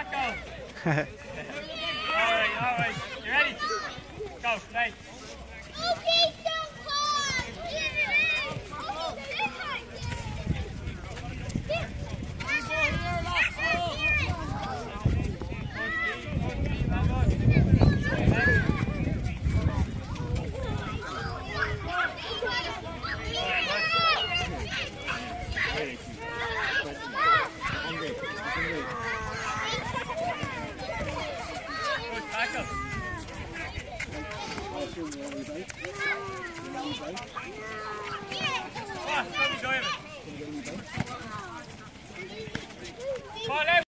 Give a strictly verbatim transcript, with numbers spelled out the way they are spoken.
Alright, alright. You ready? Go, right. Okay, so hard. Oh, Back up. Come on, enjoy it. Come on,